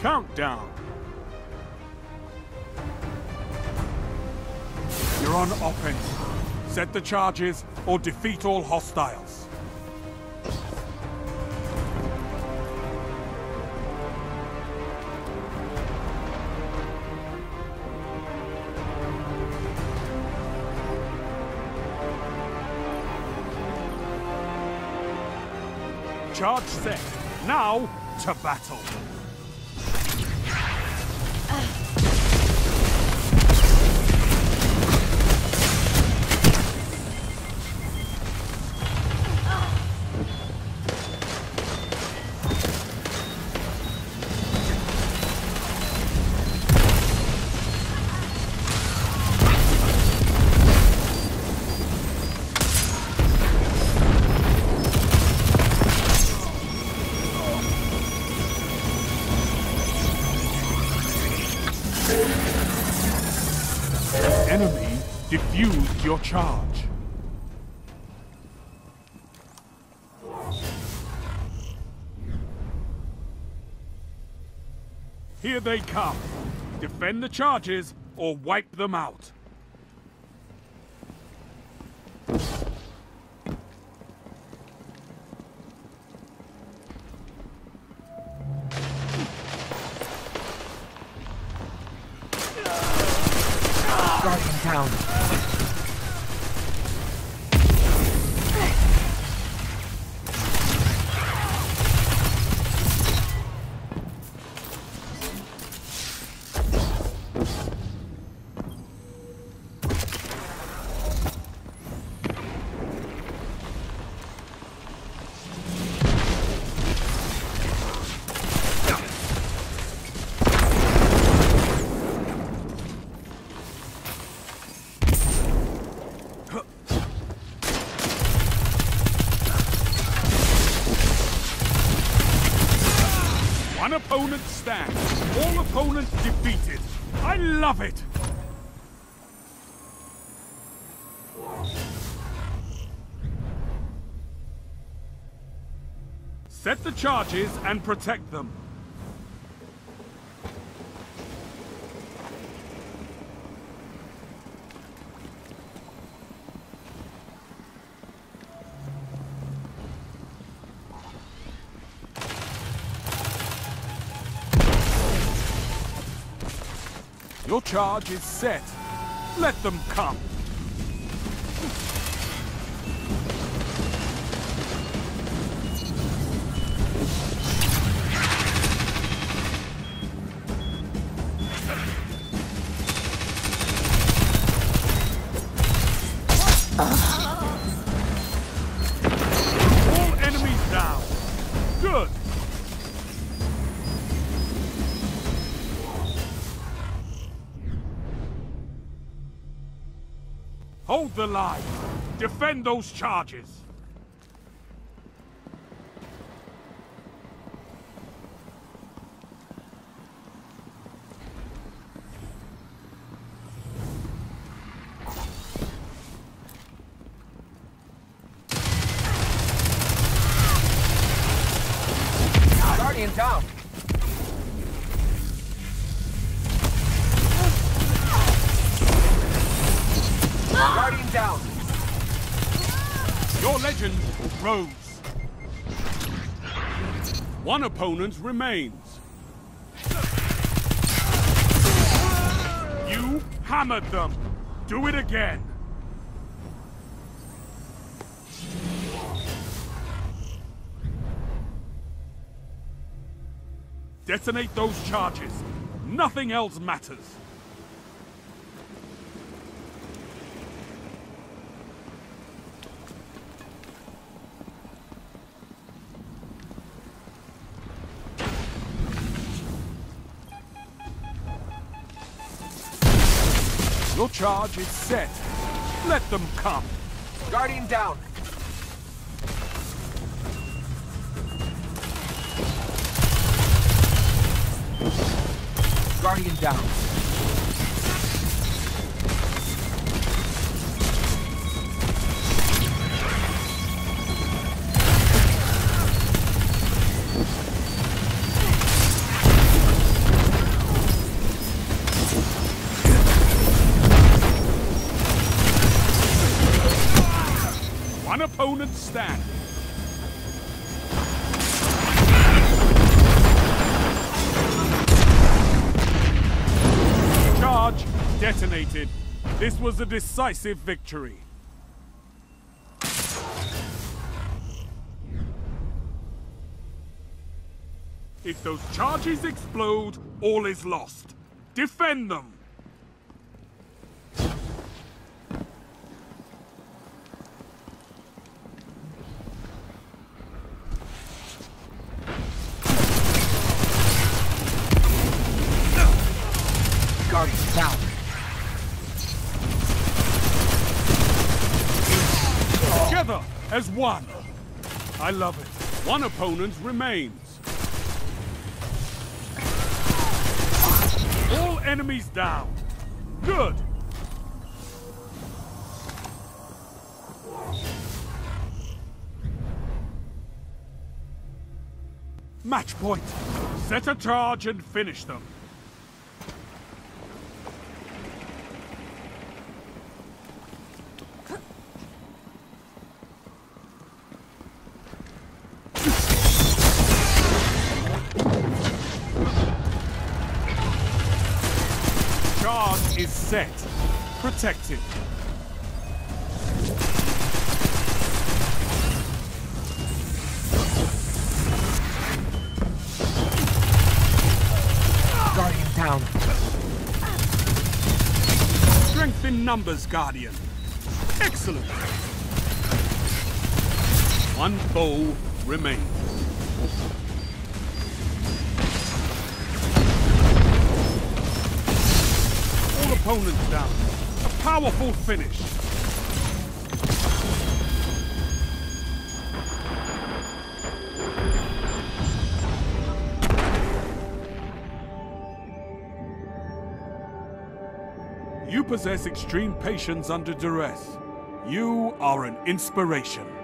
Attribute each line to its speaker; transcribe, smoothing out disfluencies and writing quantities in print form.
Speaker 1: Countdown. You're on offense. Set the charges or defeat all hostiles. Charge set. Now to battle. Enemy defused your charge. Here they come. Defend the charges or wipe them out.
Speaker 2: Guardian down.
Speaker 1: One opponent stands. All opponents defeated. I love it! Set the charges and protect them. Your charge is set. Let them come. All enemies down. Good. Hold the line. Defend those charges.
Speaker 2: Guardian down. Guardian down.
Speaker 1: Your legend grows. One opponent remains. You hammered them. Do it again. Detonate those charges. Nothing else matters. Your charge is set. Let them come.
Speaker 2: Guardian down. Guardian down.
Speaker 1: One opponent standing. Charge detonated. This was a decisive victory. If those charges explode, all is lost. Defend them!
Speaker 2: Guardian down.
Speaker 1: Together as one. I love it. One opponent remains. All enemies down. Good. Match point. Set a charge and finish them. Charge is set. Protected.
Speaker 2: Guardian down.
Speaker 1: Strength in numbers, Guardian. Excellent. One foe remains. All opponents down. A powerful finish. You possess extreme patience under duress. You are an inspiration.